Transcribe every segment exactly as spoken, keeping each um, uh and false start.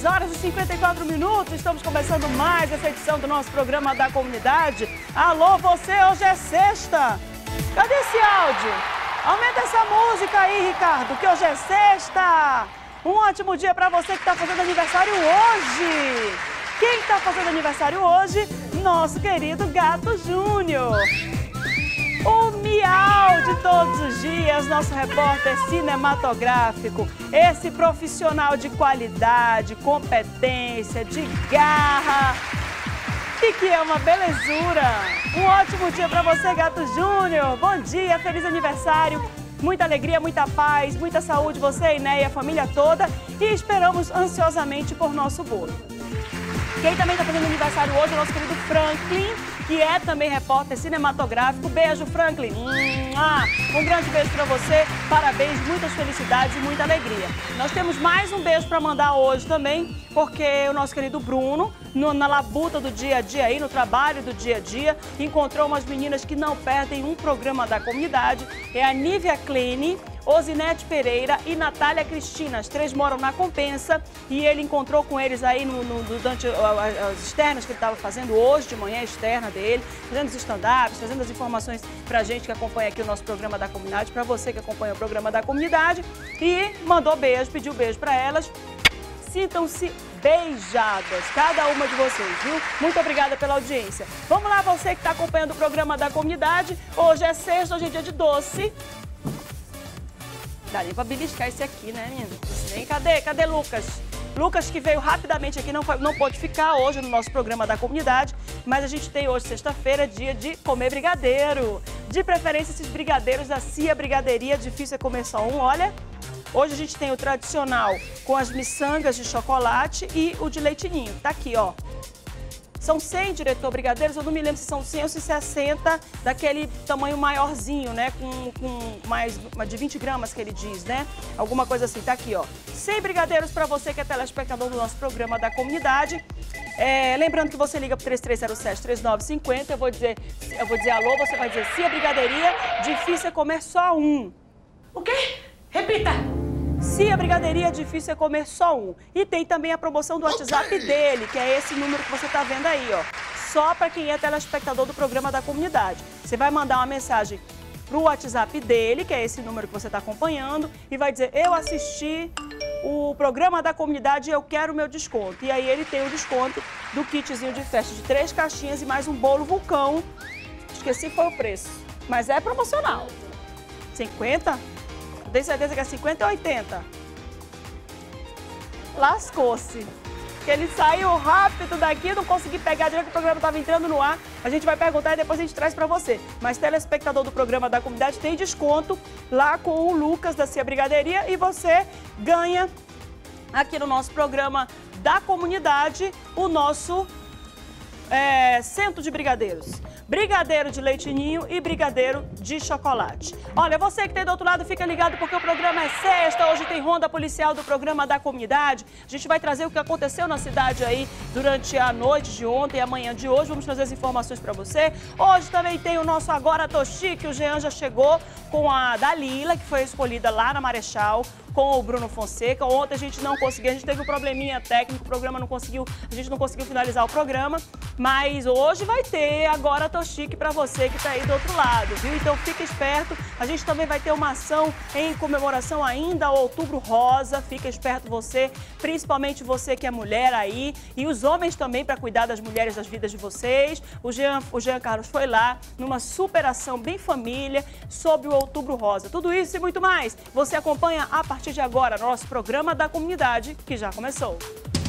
horas e cinquenta e quatro minutos, estamos começando mais essa edição do nosso programa da comunidade. Alô, você, hoje é sexta. Cadê esse áudio? Aumenta essa música aí, Ricardo, que hoje é sexta. Um ótimo dia para você que está fazendo aniversário hoje. Quem está fazendo aniversário hoje? Nosso querido Gato Júnior. O miau de todos os dias, nosso repórter cinematográfico, esse profissional de qualidade, competência, de garra e que é uma belezura. Um ótimo dia para você, Gato Júnior. Bom dia, feliz aniversário, muita alegria, muita paz, muita saúde, você, Iné e a família toda, e esperamos ansiosamente por nosso bolo. Quem também está fazendo aniversário hoje é o nosso querido Franklin, que é também repórter cinematográfico. Beijo, Franklin. Um grande beijo para você, parabéns, muitas felicidades e muita alegria. Nós temos mais um beijo para mandar hoje também, porque o nosso querido Bruno, no, na labuta do dia a dia aí, no trabalho do dia a dia, encontrou umas meninas que não perdem um programa da comunidade. É a Nívia Kleine, Osinete Pereira e Natália Cristina. As três moram na Compensa e ele encontrou com eles aí no, no, durante as externas que ele estava fazendo hoje de manhã, a externa dele, fazendo os stand-ups, fazendo as informações pra gente que acompanha aqui o nosso programa da comunidade, pra você que acompanha o programa da comunidade, e mandou beijo, pediu beijo pra elas. Sintam-se beijadas, cada uma de vocês, viu? Muito obrigada pela audiência. Vamos lá, você que está acompanhando o programa da comunidade. Hoje é sexta, hoje é dia de doce. Dá nem pra beliscar esse aqui, né, menino? Vem, cadê? Cadê Lucas? Lucas, que veio rapidamente aqui, não, não pôde ficar hoje no nosso programa da comunidade, mas a gente tem hoje, sexta-feira, dia de comer brigadeiro. De preferência, esses brigadeiros da Cia Brigadeiria, difícil é comer só um, olha. Hoje a gente tem o tradicional com as miçangas de chocolate e o de leite ninho. Tá aqui, ó. São cem, diretor, brigadeiros, eu não me lembro se são cem ou se sessenta, daquele tamanho maiorzinho, né, com, com mais de vinte gramas que ele diz, né, alguma coisa assim, tá aqui, ó. cem brigadeiros para você que é telespectador do nosso programa da comunidade. É, lembrando que você liga para três três zero sete, três nove cinco zero, eu vou dizer, eu vou dizer alô, você vai dizer Cia Brigadeiria, difícil é comer só um. O quê? Repita! Cia Brigadeiria, difícil é comer só um. E tem também a promoção do WhatsApp dele, que é esse número que você está vendo aí, ó. Só para quem é telespectador do programa da comunidade. Você vai mandar uma mensagem pro WhatsApp dele, que é esse número que você está acompanhando, e vai dizer, eu assisti o programa da comunidade e eu quero o meu desconto. E aí ele tem o desconto do kitzinho de festa de três caixinhas e mais um bolo vulcão. Esqueci foi o preço, mas é promocional. cinquenta? Tenho certeza que é cinquenta ou oitenta? Lascou-se. Que ele saiu rápido daqui, não consegui pegar direito, o programa estava entrando no ar. A gente vai perguntar e depois a gente traz para você. Mas telespectador do programa da comunidade tem desconto lá com o Lucas da Cia Brigadeiria e você ganha aqui no nosso programa da comunidade o nosso é, centro de brigadeiros. Brigadeiro de leite ninho e brigadeiro de chocolate. Olha, você que está aí do outro lado, fica ligado porque o programa é sexta. Hoje tem ronda policial do programa da comunidade. A gente vai trazer o que aconteceu na cidade aí durante a noite de ontem e a manhã de hoje. Vamos trazer as informações para você. Hoje também tem o nosso Agora Tô Chique. O Jean já chegou com a Dalila, que foi escolhida lá na Marechal, com o Bruno Fonseca. Ontem a gente não conseguiu, a gente teve um probleminha técnico, o programa não conseguiu, a gente não conseguiu finalizar o programa, mas hoje vai ter Agora Tô Chique pra você que tá aí do outro lado, viu? Então fica esperto, a gente também vai ter uma ação em comemoração ainda ao Outubro Rosa, fica esperto você, principalmente você que é mulher aí, e os homens também para cuidar das mulheres das vidas de vocês. O Jean, o Jean Carlos foi lá numa super ação bem família sobre o Outubro Rosa. Tudo isso e muito mais, você acompanha a partir de agora, nosso programa da comunidade, que já começou.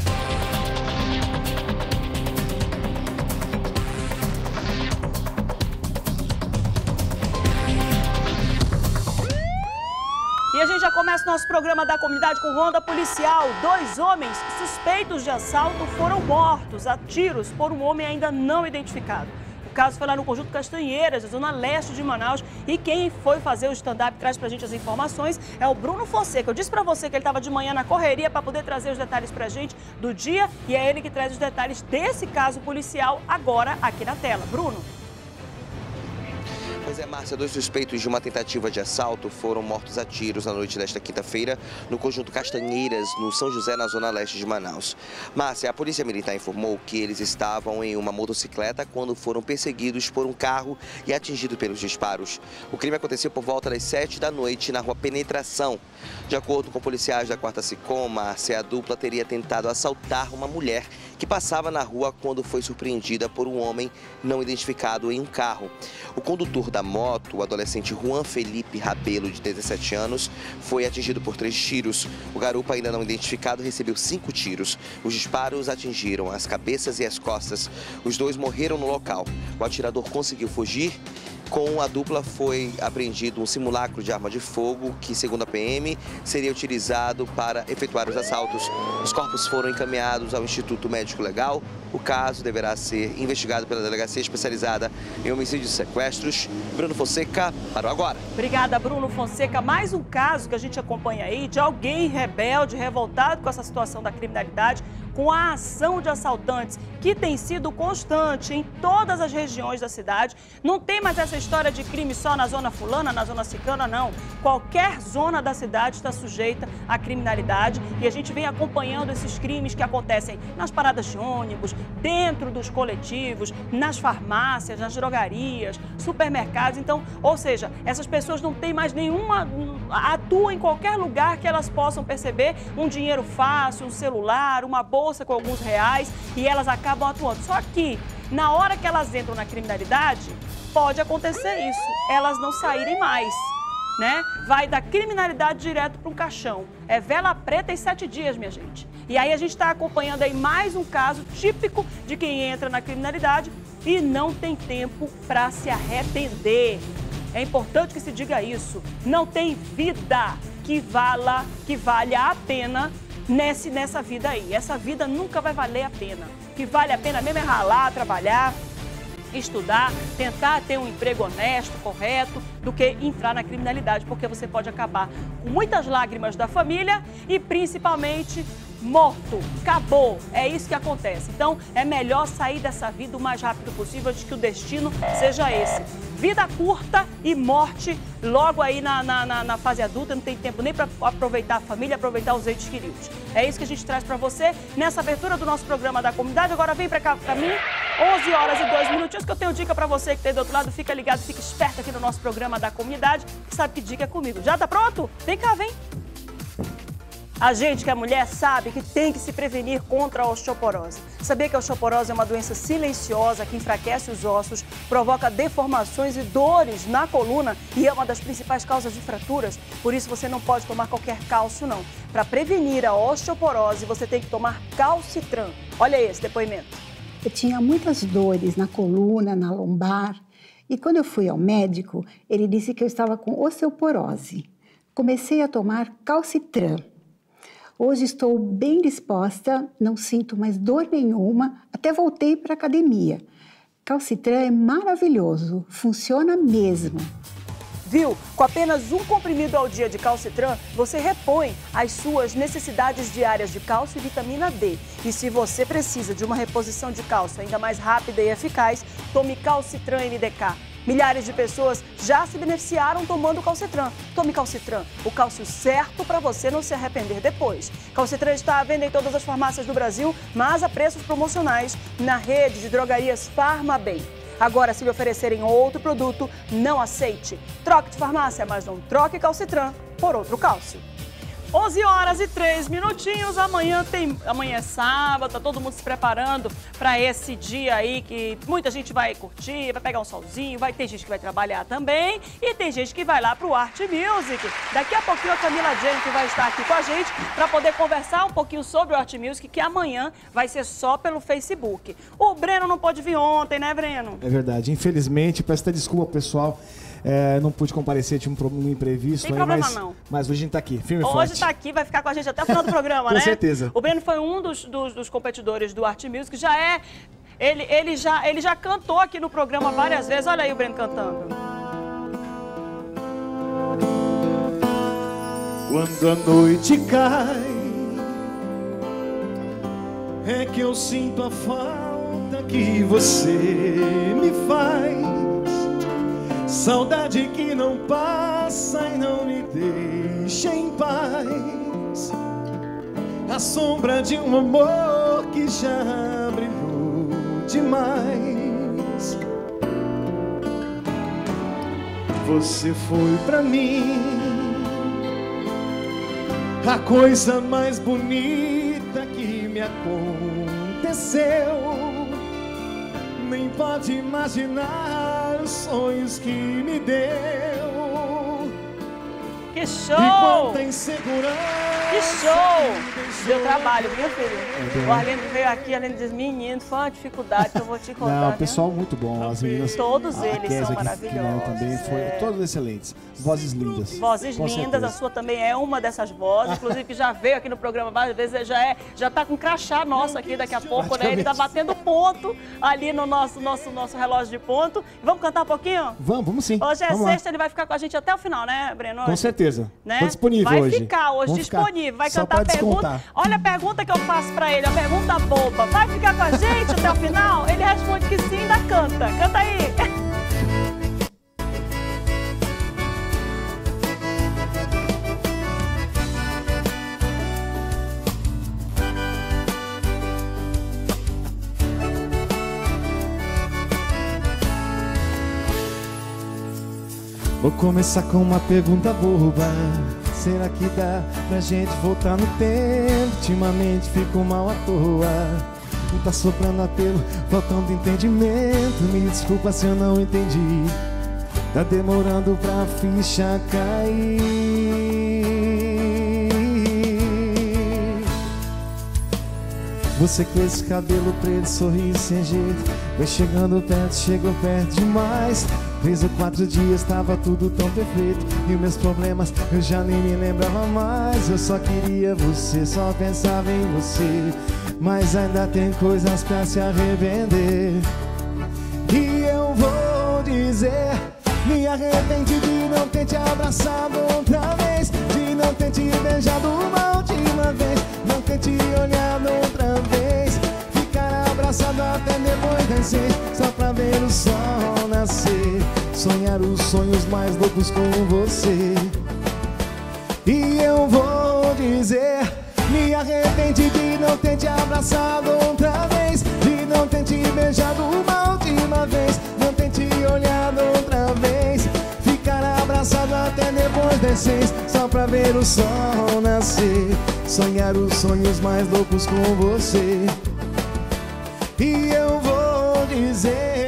E a gente já começa o nosso programa da comunidade com ronda policial. Dois homens suspeitos de assalto foram mortos a tiros por um homem ainda não identificado. O caso foi lá no Conjunto Castanheiras, na zona leste de Manaus, e quem foi fazer o stand-up traz pra gente as informações é o Bruno Fonseca. Eu disse pra você que ele estava de manhã na correria para poder trazer os detalhes pra gente do dia, e é ele que traz os detalhes desse caso policial agora aqui na tela. Bruno. Pois é, Márcia, dois suspeitos de uma tentativa de assalto foram mortos a tiros na noite desta quinta-feira no conjunto Castanheiras, no São José, na zona leste de Manaus. Márcia, a polícia militar informou que eles estavam em uma motocicleta quando foram perseguidos por um carro e atingidos pelos disparos. O crime aconteceu por volta das sete da noite na rua Penetração. De acordo com policiais da quarta SICOM, Márcia, a dupla teria tentado assaltar uma mulher que passava na rua quando foi surpreendida por um homem não identificado em um carro. O condutor da moto, o adolescente Juan Felipe Rabelo, de dezessete anos, foi atingido por três tiros. O garupa, ainda não identificado, recebeu cinco tiros. Os disparos atingiram as cabeças e as costas. Os dois morreram no local. O atirador conseguiu fugir. Com a dupla foi apreendido um simulacro de arma de fogo que, segundo a P M, seria utilizado para efetuar os assaltos. Os corpos foram encaminhados ao Instituto Médico Legal. O caso deverá ser investigado pela Delegacia Especializada em Homicídios e Sequestros. Bruno Fonseca, para o Agora. Obrigada, Bruno Fonseca. Mais um caso que a gente acompanha aí de alguém rebelde, revoltado com essa situação da criminalidade, com a ação de assaltantes que tem sido constante em todas as regiões da cidade. Não tem mais essa história de crime só na zona fulana, na zona ciclana, não. Qualquer zona da cidade está sujeita à criminalidade e a gente vem acompanhando esses crimes que acontecem nas paradas de ônibus, dentro dos coletivos, nas farmácias, nas drogarias, supermercados. Então, ou seja, essas pessoas não têm mais nenhuma... atuam em qualquer lugar que elas possam perceber um dinheiro fácil, um celular, uma bolsa com alguns reais e elas acabam atuando. Só que, na hora que elas entram na criminalidade, pode acontecer isso, elas não saírem mais, né? Vai da criminalidade direto para um caixão. É vela preta em sete dias, minha gente. E aí a gente está acompanhando aí mais um caso típico de quem entra na criminalidade e não tem tempo para se arrepender. É importante que se diga isso. Não tem vida que vala, que valha a pena nesse, nessa vida aí. Essa vida nunca vai valer a pena. O que vale a pena mesmo é ralar, trabalhar, estudar, tentar ter um emprego honesto, correto, do que entrar na criminalidade, porque você pode acabar com muitas lágrimas da família e principalmente morto. Acabou. É isso que acontece. Então, é melhor sair dessa vida o mais rápido possível antes que o destino seja esse. Vida curta e morte logo aí na, na, na, na fase adulta, não tem tempo nem para aproveitar a família, aproveitar os entes queridos. É isso que a gente traz para você nessa abertura do nosso programa da comunidade. Agora vem para cá para mim, onze horas e dois minutinhos, que eu tenho dica para você que tem do outro lado. Fica ligado, fica esperto aqui no nosso programa da comunidade, que sabe que dica é comigo. Já tá pronto? Vem cá, vem. A gente que é mulher sabe que tem que se prevenir contra a osteoporose. Sabia que a osteoporose é uma doença silenciosa que enfraquece os ossos, provoca deformações e dores na coluna e é uma das principais causas de fraturas. Por isso você não pode tomar qualquer cálcio, não. Para prevenir a osteoporose, você tem que tomar Calcitran. Olha esse depoimento. Eu tinha muitas dores na coluna, na lombar. E quando eu fui ao médico, ele disse que eu estava com osteoporose. Comecei a tomar Calcitran. Hoje estou bem disposta, não sinto mais dor nenhuma, até voltei para a academia. Calcitran é maravilhoso, funciona mesmo. Viu? Com apenas um comprimido ao dia de Calcitran, você repõe as suas necessidades diárias de cálcio e vitamina D. E se você precisa de uma reposição de cálcio ainda mais rápida e eficaz, tome Calcitran M D K. Milhares de pessoas já se beneficiaram tomando Calcitran. Tome Calcitran, o cálcio certo para você não se arrepender depois. Calcitran está à venda em todas as farmácias do Brasil, mas a preços promocionais na rede de drogarias Farmabem. Agora, se lhe oferecerem outro produto, não aceite. Troque de farmácia, mas não troque Calcitran por outro cálcio. onze horas e três minutinhos, amanhã tem, amanhã é sábado, tá todo mundo se preparando para esse dia aí que muita gente vai curtir, vai pegar um solzinho, vai ter gente que vai trabalhar também e tem gente que vai lá pro Art Music. Daqui a pouquinho a Camila Jennifer vai estar aqui com a gente para poder conversar um pouquinho sobre o Art Music, que amanhã vai ser só pelo Facebook. O Breno não pôde vir ontem, né, Breno? É verdade, infelizmente, peço até desculpa, pessoal. É, não pude comparecer, tinha um, um imprevisto. Tem aí, problema mas, não. Mas hoje a gente tá aqui, firme e forte. Hoje tá aqui, vai ficar com a gente até o final do programa, com né? Com certeza. O Breno foi um dos, dos, dos competidores do Art Music, já é... Ele, ele, já, ele já cantou aqui no programa várias vezes. Olha aí o Breno cantando. Quando a noite cai, é que eu sinto a falta que você me faz. saudade que não passa e não me deixa em paz, a sombra de um amor que já brilhou demais. Você foi pra mim a coisa mais bonita que me aconteceu. Nem pode imaginar os sonhos que me deu. Que show! E quanta insegurança. Que show! Deu trabalho, viu, filho? O Arlindo veio aqui, além de dizer, menino, foi uma dificuldade que eu vou te contar. Não, viu? pessoal muito bom. As meninas, Todos a eles Kézia são que- maravilhosos. Que também foi, é. todos excelentes. Vozes lindas. Vozes Com lindas, certeza. a sua também é uma dessas vozes, inclusive que já veio aqui no programa várias vezes, já é, já tá com crachá nosso aqui daqui a pouco, né? Ele tá batendo ponto ali no nosso, nosso, nosso relógio de ponto. Vamos cantar um pouquinho? Vamos, vamos sim. Hoje é Vamos lá. sexta, ele vai ficar com a gente até o final, né, Breno? Com certeza. Né? Tô disponível vai hoje. Vai ficar hoje Vamos ficar. disponível, vai Só cantar a pra pergunta. descontar. Olha a pergunta que eu faço pra ele, a pergunta boba. Vai ficar com a gente até o final? Ele responde que sim, ainda canta. Canta aí. Vou começar com uma pergunta boba. Será que dá pra gente voltar no tempo? Ultimamente fico mal à toa. Não tá sobrando apelo, faltando entendimento. Me desculpa se eu não entendi. Tá demorando pra ficha cair. Você com esse cabelo preto, sorriso sem jeito, vai chegando perto, chegou perto demais. Três ou quatro dias tava tudo tão perfeito, e meus problemas eu já nem me lembrava mais. Eu só queria você, só pensava em você, mas ainda tem coisas pra se arrepender. E eu vou dizer, me arrependi de não ter te abraçado outra vez, de não ter te beijado uma última vez, não ter te olhado outra vez, ficar abraçado até depois das seis, só pra ver o sol nascer, sonhar os sonhos mais loucos com você. E eu vou dizer, me arrependi de não ter te abraçado outra vez, de não ter te beijado uma última vez, não ter te olhado outra vez, ficar abraçado até depois das seis, só pra ver o sol nascer, sonhar os sonhos mais loucos com você. E eu vou dizer,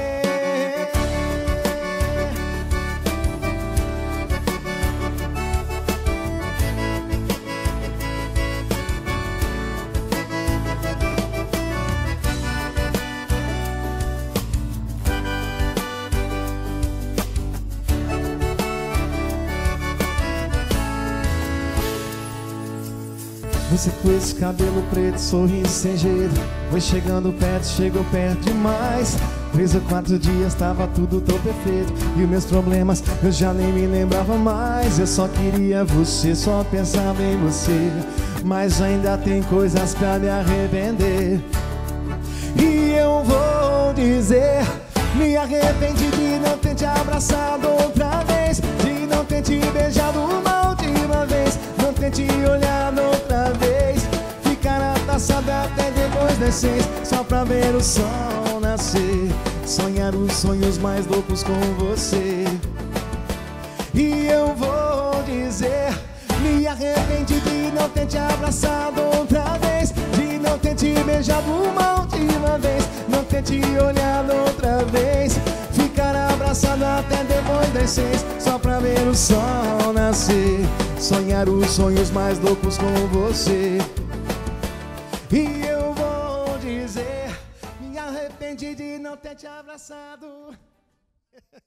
você com esse cabelo preto, sorriso sem jeito, foi chegando perto, chegou perto demais. Três ou quatro dias tava tudo tão perfeito, e os meus problemas eu já nem me lembrava mais. Eu só queria você, só pensava em você, mas ainda tem coisas pra me arrepender. E eu vou dizer, me arrependi de não ter te abraçado outra vez, de não ter te beijado uma última vez, não ter te olhado outra vez, ficar abraçado até depois das seis, só pra ver o sol nascer, sonhar os sonhos mais loucos com você. E eu vou dizer, me arrependi de não ter te abraçado outra vez, de não ter te beijado uma última vez, não ter te olhado outra vez, ficar abraçado até depois das seis, só pra ver o sol nascer, sonhar os sonhos mais loucos com você. E eu vou dizer, me arrependi de não ter te abraçado.